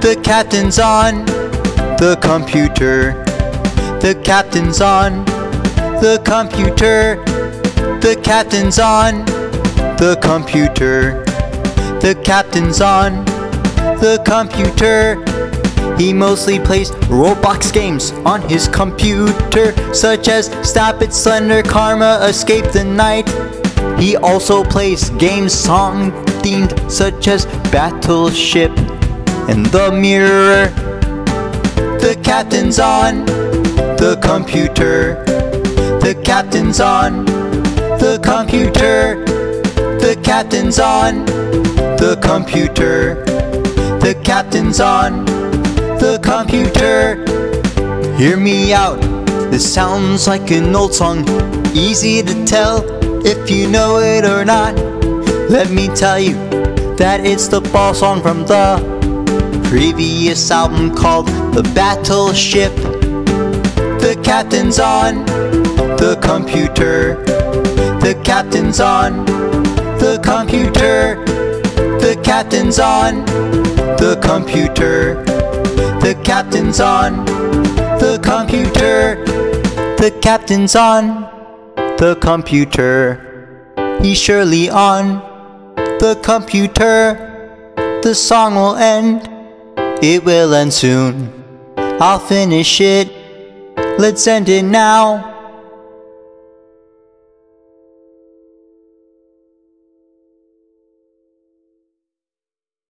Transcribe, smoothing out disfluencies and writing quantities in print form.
The captain's on the computer. The captain's on the computer. The captain's on the computer. The captain's on the computer. He mostly plays Roblox games on his computer, such as Stop It, Slender, Karma, Escape the Night. He also plays games song themed, such as Battleship and The Mirror. The captain's on the computer. The captain's on the computer. The captain's on the computer. The captain's on the computer. Hear me out, this sounds like an old song, easy to tell if you know it or not. Let me tell you that it's the ball song from the previous album called The Battleship. The captain's on the computer. The captain's on the computer. The captain's on the computer. The captain's on the computer. The captain's on the computer. He's surely on the computer. The song will end. It will end soon. I'll finish it. Let's end it now.